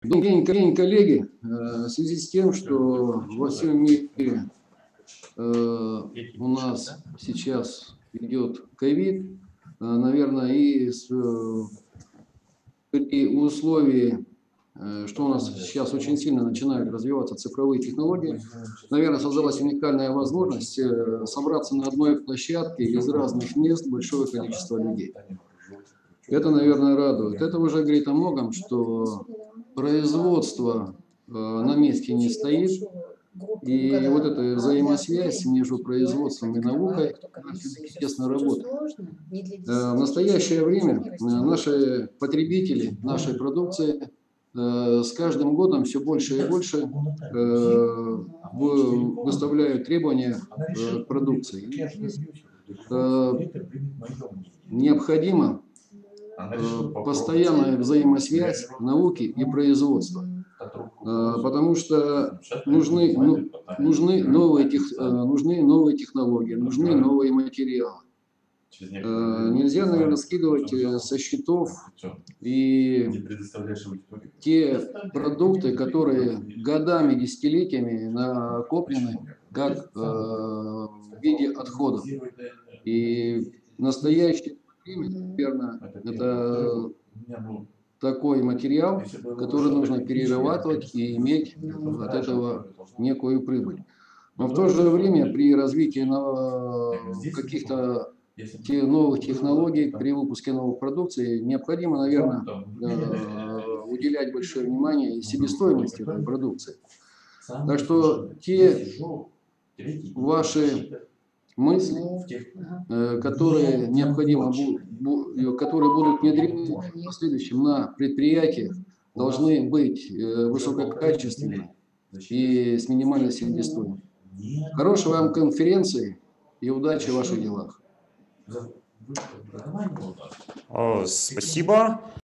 Добрый день, коллеги. В связи с тем, что во всем мире у нас сейчас идет ковид, наверное, при условии, что у нас сейчас очень сильно начинают развиваться цифровые технологии, наверное, создалась уникальная возможность собраться на одной площадке из разных мест большое количество людей. Это, наверное, радует. Это уже говорит о многом, что производство на месте не стоит, и вот эта взаимосвязь между производством и наукой все-таки тесно работает. В настоящее время наши потребители нашей продукции с каждым годом все больше и больше выставляют требования к продукции. Необходимо постоянная взаимосвязь науки и производства, потому что нужны новые технологии, нужны новые материалы. Нельзя, наверное, скидывать со счетов и те продукты, которые годами, десятилетиями накоплены как в виде отходов. И в настоящее время, наверное, это такой материал, который нужно перерабатывать и иметь от этого некую прибыль. Но в то же время при развитии каких-то новых технологий, при выпуске новых продукций необходимо, наверное, уделять большое внимание и себестоимости этой продукции. Так что те ваши мысли, которые которые будут внедрены в последующем на предприятиях, должны быть высококачественными и с минимальной себестоимостью. Хорошей вам конференции и удачи в ваших делах. Спасибо.